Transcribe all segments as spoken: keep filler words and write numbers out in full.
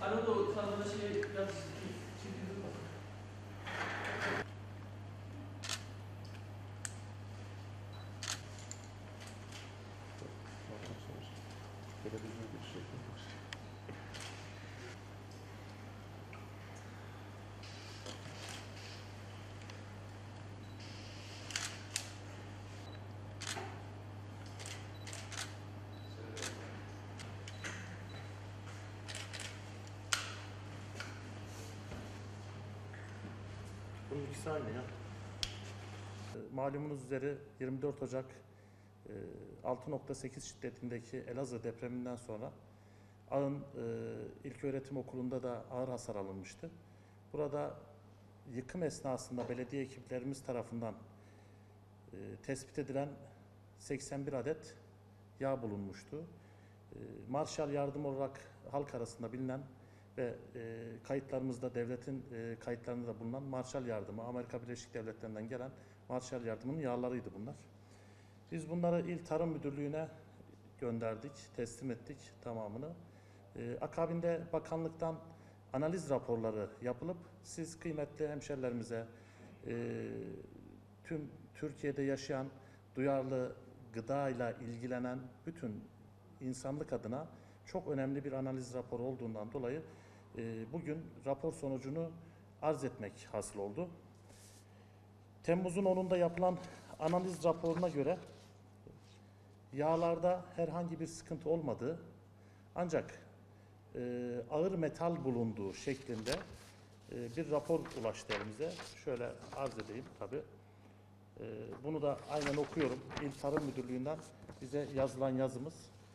Arada o tarafına şey biraz çizgi var. Böyle bir şey yapmış. Bunun ikisi aynı ya. Malumunuz üzere yirmi dört Ocak altı nokta sekiz şiddetindeki Elazığ depreminden sonra Ağın İlköğretim Okulu'nda da ağır hasar alınmıştı. Burada yıkım esnasında belediye ekiplerimiz tarafından tespit edilen seksen bir adet yağ bulunmuştu. Marshall yardım olarak halk arasında bilinen ve e, kayıtlarımızda devletin e, kayıtlarında da bulunan Marshall yardımı, Amerika Birleşik Devletleri'nden gelen Marshall yardımının yağlarıydı bunlar. Biz bunları İl Tarım Müdürlüğü'ne gönderdik, teslim ettik tamamını. E, akabinde bakanlıktan analiz raporları yapılıp siz kıymetli hemşerilerimize, e, tüm Türkiye'de yaşayan duyarlı gıdayla ilgilenen bütün insanlık adına çok önemli bir analiz raporu olduğundan dolayı e, bugün rapor sonucunu arz etmek hasıl oldu. Temmuz'un onunda yapılan analiz raporuna göre yağlarda herhangi bir sıkıntı olmadığı ancak e, ağır metal bulunduğu şeklinde e, bir rapor ulaştı elimize. Şöyle arz edeyim tabii. E, bunu da aynen okuyorum. İl Tarım Müdürlüğü'nden bize yazılan yazımız.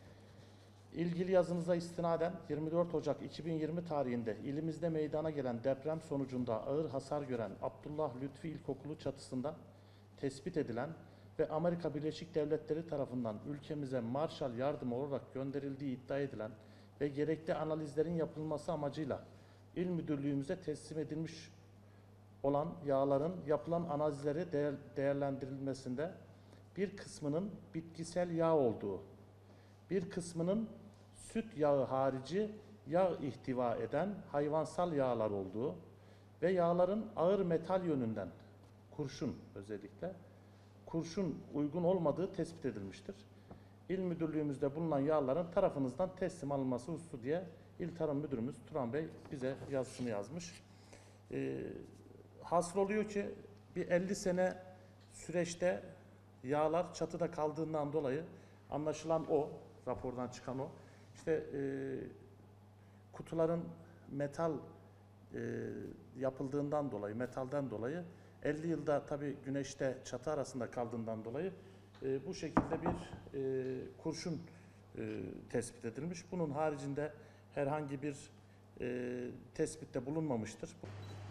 İlgili yazınıza istinaden yirmi dört Ocak iki bin yirmi tarihinde ilimizde meydana gelen deprem sonucunda ağır hasar gören Abdullah Lütfi İlkokulu çatısında tespit edilen ve Amerika Birleşik Devletleri tarafından ülkemize Marshall yardımı olarak gönderildiği iddia edilen ve gerekli analizlerin yapılması amacıyla İl Müdürlüğümüze teslim edilmiş olan yağların yapılan analizleri değer, değerlendirilmesinde bir kısmının bitkisel yağ olduğu, bir kısmının süt yağı harici yağ ihtiva eden hayvansal yağlar olduğu ve yağların ağır metal yönünden kurşun özellikle kurşun uygun olmadığı tespit edilmiştir. İl Müdürlüğümüzde bulunan yağların tarafınızdan teslim alınması hususu diye İl Tarım Müdürümüz Turan Bey bize yazısını yazmış. Ee, hasıl oluyor ki bir elli sene süreçte yağlar çatıda kaldığından dolayı anlaşılan o, rapordan çıkan o. İşte e, kutuların metal e, yapıldığından dolayı, metalden dolayı elli yılda tabii güneşte çatı arasında kaldığından dolayı e, bu şekilde bir e, kurşun e, tespit edilmiş. Bunun haricinde herhangi bir e, tespitte bulunmamıştır.